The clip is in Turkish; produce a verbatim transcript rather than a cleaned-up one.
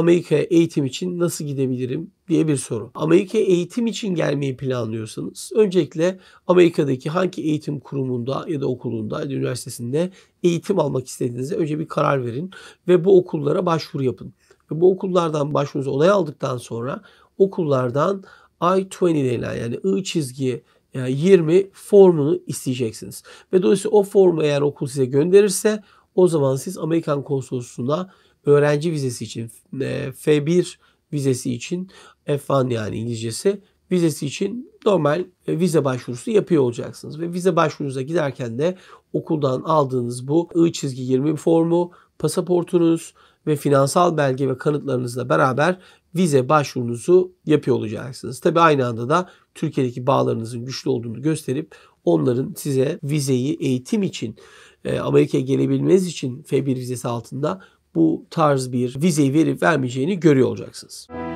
Amerika'ya eğitim için nasıl gidebilirim diye bir soru. Amerika'ya eğitim için gelmeyi planlıyorsanız öncelikle Amerika'daki hangi eğitim kurumunda ya da okulunda ya da üniversitesinde eğitim almak istediğinizde önce bir karar verin ve bu okullara başvuru yapın. Ve bu okullardan başvurunuzu onay aldıktan sonra okullardan I yirmi denilen yani I çizgi yirmi formunu isteyeceksiniz. Ve dolayısıyla o formu eğer okul size gönderirse o zaman siz Amerikan konsolosluğuna öğrenci vizesi için F bir vizesi için F bir yani İngilizcesi vizesi için normal vize başvurusu yapıyor olacaksınız. Ve vize başvurunuza giderken de okuldan aldığınız bu I çizgi yirmi formu, pasaportunuz ve finansal belge ve kanıtlarınızla beraber vize başvurunuzu yapıyor olacaksınız. Tabii aynı anda da Türkiye'deki bağlarınızın güçlü olduğunu gösterip onların size vizeyi eğitim için Amerika'ya gelebilmeniz için F bir vizesi altında bu tarz bir vizeyi verip vermeyeceğini görüyor olacaksınız.